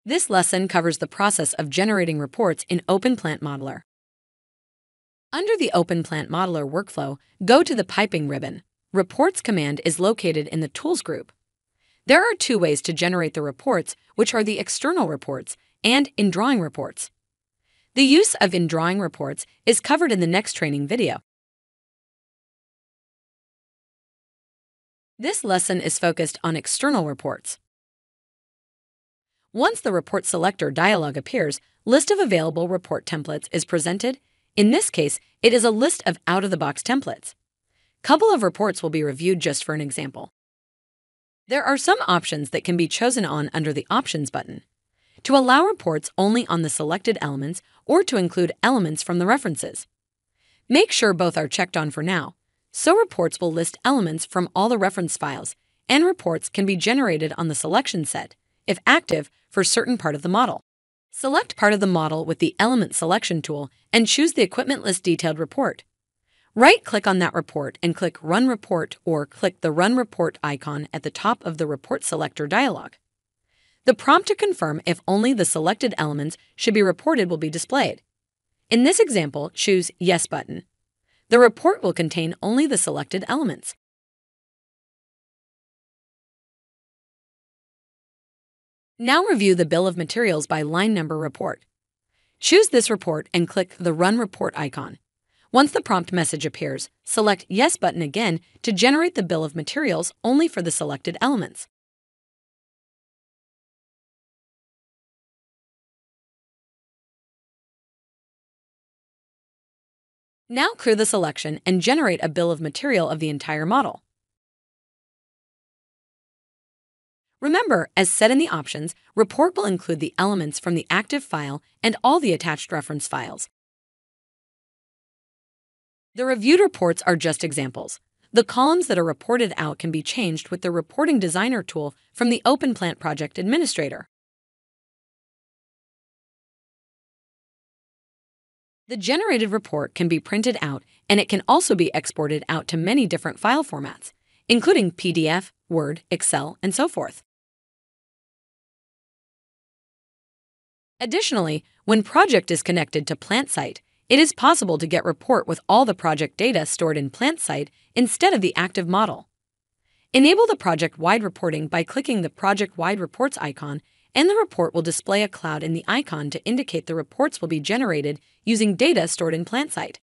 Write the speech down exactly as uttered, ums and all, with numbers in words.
This lesson covers the process of generating reports in OpenPlant Modeler. Under the OpenPlant Modeler workflow, go to the Piping ribbon. Reports command is located in the Tools group. There are two ways to generate the reports, which are the external reports and in-drawing reports. The use of in-drawing reports is covered in the next training video. This lesson is focused on external reports. Once the Report Selector dialog appears, List of Available Report Templates is presented. In this case, it is a list of out-of-the-box templates. Couple of reports will be reviewed just for an example. There are some options that can be chosen on under the Options button. To allow reports only on the selected elements or to include elements from the references. Make sure both are checked on for now. So reports will list elements from all the reference files, and reports can be generated on the selection set, if active, for certain part of the model. Select part of the model with the Element Selection tool and choose the Equipment List Detailed report. Right-click on that report and click Run Report or click the Run Report icon at the top of the Report Selector dialog. The prompt to confirm if only the selected elements should be reported will be displayed. In this example, choose Yes button. The report will contain only the selected elements. Now review the Bill of Materials by line number report. Choose this report and click the Run Report icon. Once the prompt message appears, select Yes button again to generate the Bill of Materials only for the selected elements. Now clear the selection and generate a bill of material of the entire model. Remember, as set in the options, report will include the elements from the active file and all the attached reference files. The reviewed reports are just examples. The columns that are reported out can be changed with the Reporting Designer tool from the OpenPlant Project Administrator. The generated report can be printed out, and it can also be exported out to many different file formats, including P D F, Word, Excel, and so forth. Additionally, when project is connected to PlantSite, it is possible to get report with all the project data stored in PlantSite instead of the active model. Enable the project-wide reporting by clicking the Project-Wide Reports icon, and the report will display a cloud in the icon to indicate the reports will be generated using data stored in PlantSite.